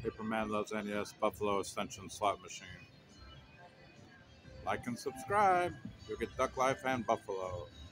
Paperman Loves NES Buffalo Ascension Slot Machine. Like and subscribe. You'll get Duck Life and Buffalo.